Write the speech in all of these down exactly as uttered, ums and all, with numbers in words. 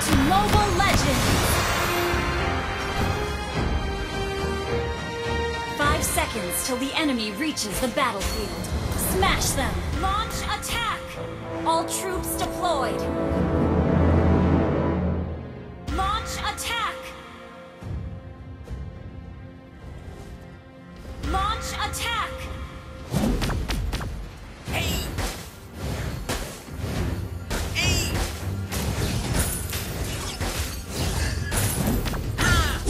to Mobile Legends! Five seconds till the enemy reaches the battlefield. Smash them! Launch attack! All troops deployed! Launch attack! Launch attack! Hey! Hey! Ah!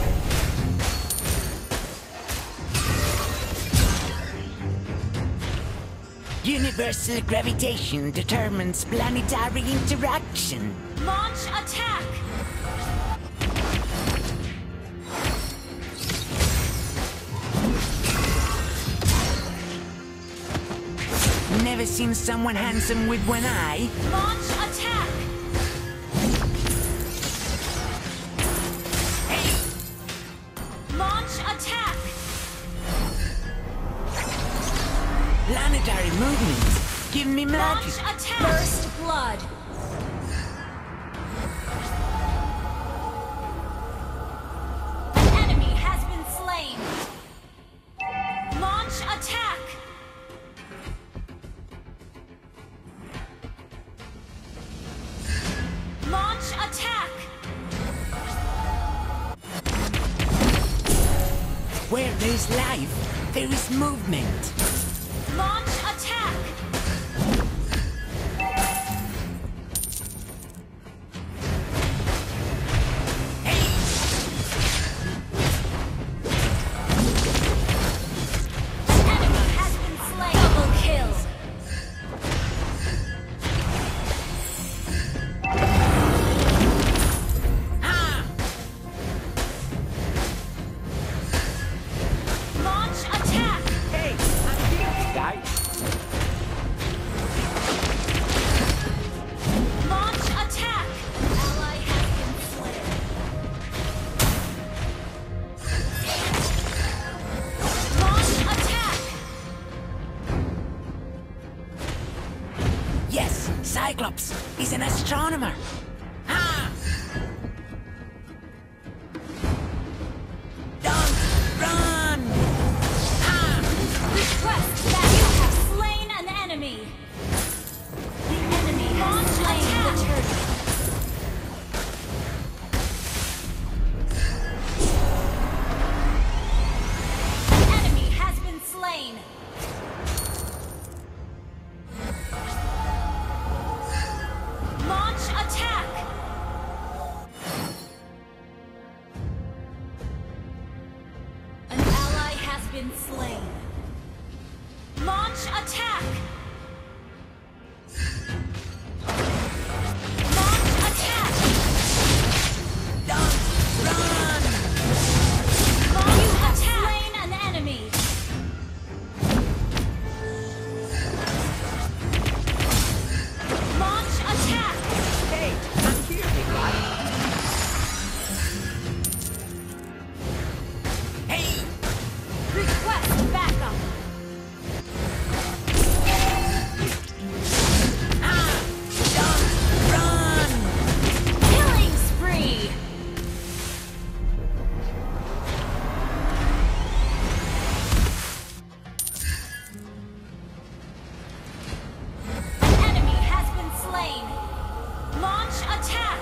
Universal gravitation determines planetary interaction. Launch attack! Never seen someone handsome with one eye. Launch attack! Hey! Launch attack! Planetary movements. Give me Launch magic. attack! First blood! An enemy has been slain! Launch attack! Launch attack! Where there's life, there is movement. Launch attack! Hey! Enemy has been slain! Double kill! Ah! Launch attack! Hey! I'm here, guys. Launch attack! Ally has been slain. Launch attack! Yes, Cyclops is an astronomer. Ah! Don't run! Ah! Request that you have slain an enemy. The enemy has slain the turtle. An enemy has been slain. Launch attack! An ally has been slain. Launch attack! Launch attack! Don't run! Launch you have slain an enemy. Launch attack! Hey, I'm here, big guy. Hey! Request backup. Ah! Don't run! Killing spree. An enemy has been slain. Launch attack.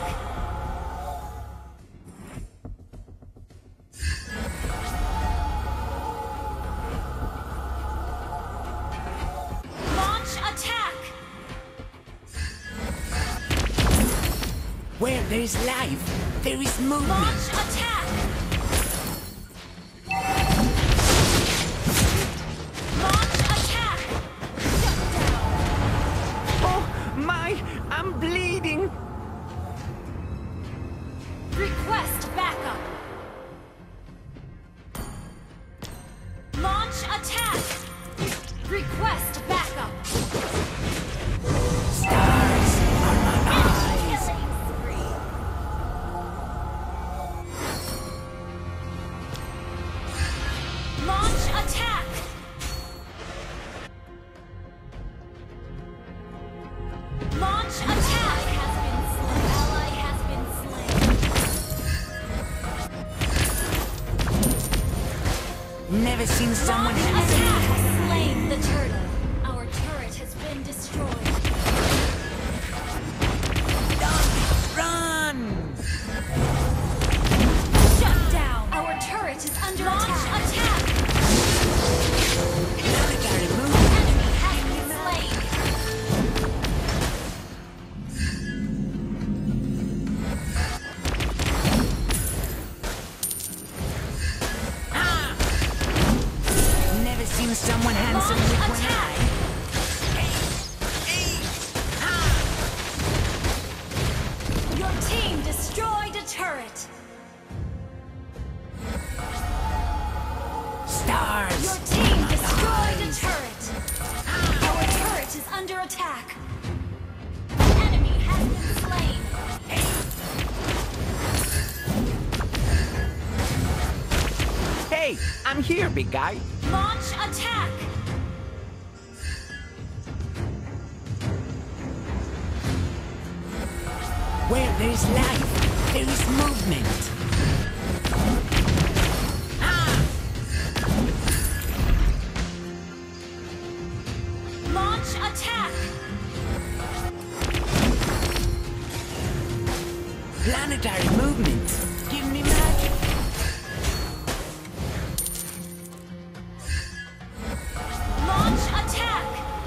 Launch attack. Where there's life, there is movement. Launch attack. Launch attack. Shut down. Oh, my! I'm bleeding! Request backup. Launch attack. Request backup. Stars are my eyes! Killing spree. Launch attack. Launch attack has been slain. Ally has been slain. Never seen someone Launch handsome. attack has slain the turtle. Our turret has been destroyed. Run! Shut down. Our turret is under Launch attack. attack. Planetary The movement. enemy has been slain. Never seen someone handsome Launch with one attack. eye. Your team destroyed a turret. Stars. Your team destroyed a turret. Our turret is under attack. The enemy has been slain. Hey, I'm here, big guy. Launch attack. Where there's life, there is movement. Launch attack. Planetary movement. Give me magic. Launch attack.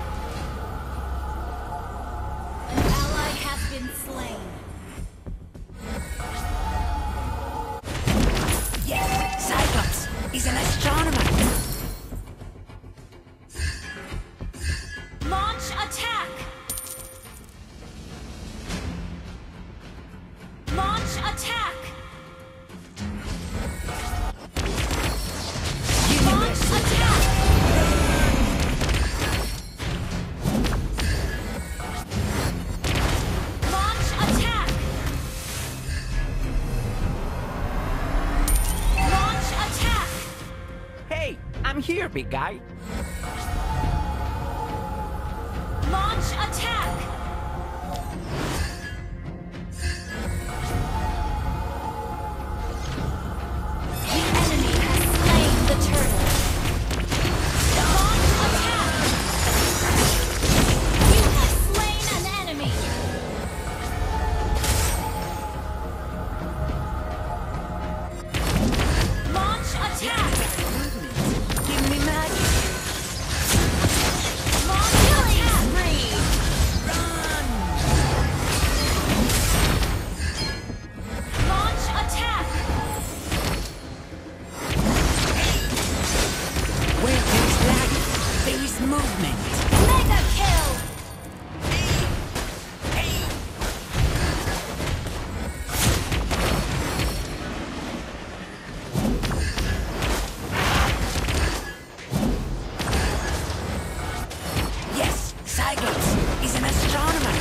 An ally has been slain. Yes, Cyclops is an astronomer. Launch attack. Launch attack. Launch attack. Launch attack. Launch attack. Hey, I'm here, big guy. Launch attack. The enemy has slain the turtle. Launch attack. You have slain an enemy. Launch attack. Give me magic. Launch attack. Spree. Run! Launch attack. Where there's life, there is movement. Mega kill. Yes, Cyclops is an astronomer.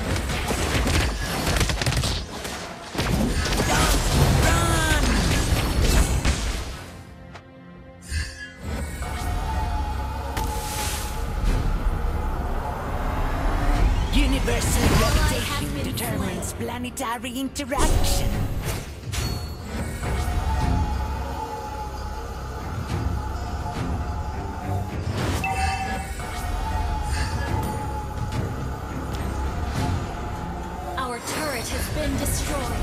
Don't run! Universal gravitation been determines planetary interaction. Our turret has been destroyed.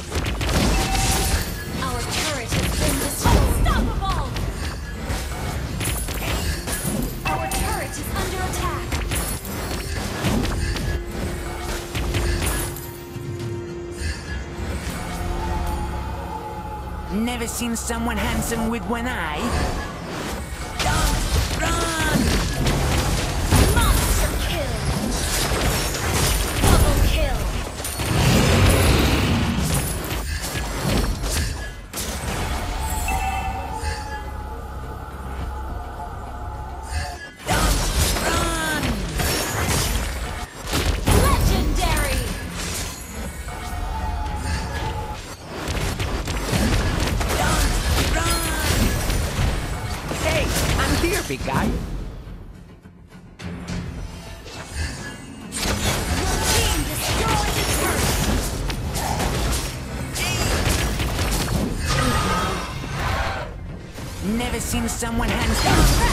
Our turret has been destroyed. Unstoppable! Our turret is under attack. Never seen someone handsome with one eye. Don't run! Monster kill! Double kill! Run! Legendary! Run! Hey, I'm here, big guy. Your team destroyed a turret! Never seen someone handsome.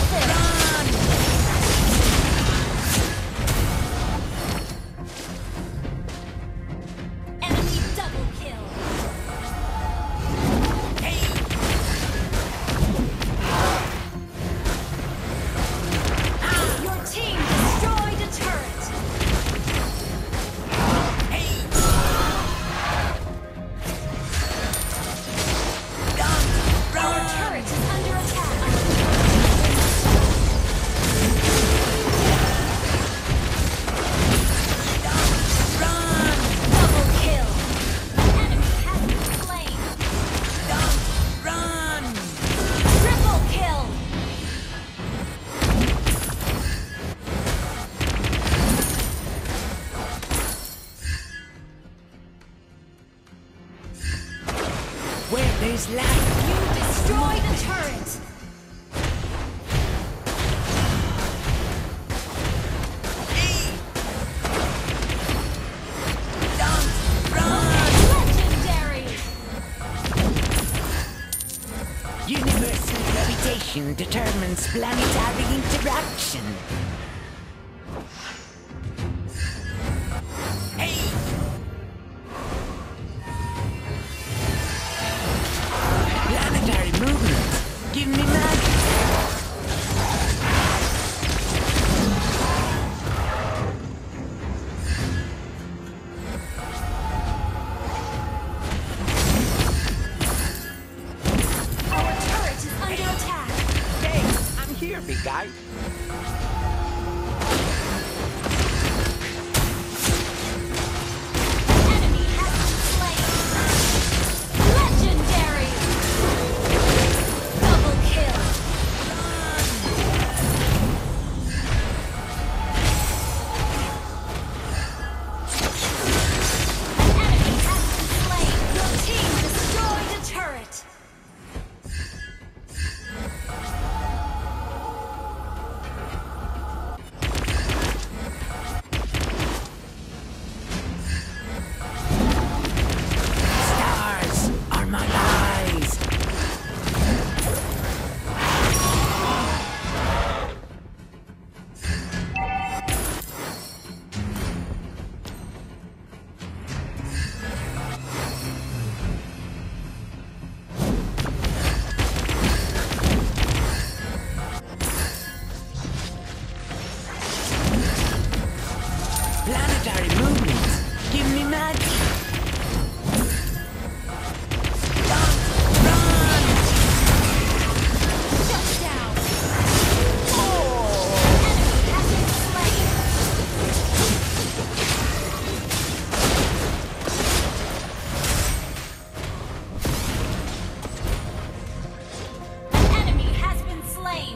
Enemy double kill. Your team destroyed a turret. Our turret is under attack. Double kill. An enemy has been slain. Run! Triple kill. Where there's life. You destroyed a turret. Legendary. Universal gravitation determines planetary interaction. Planetary movement. Give me magic. Our turret is under attack. Hey, I'm here, big guy. Enemy has been slain. Legendary. Double kill. An enemy has been slain. Your team destroyed a turret. Stars are my eyes. Planetary movement. Give me magic. Shut down. Enemy has been slain. An enemy has been slain.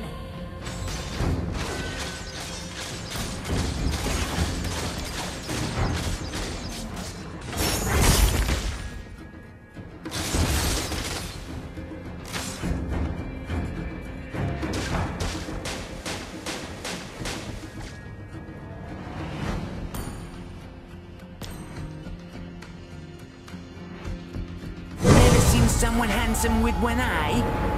Never seen someone handsome with one eye.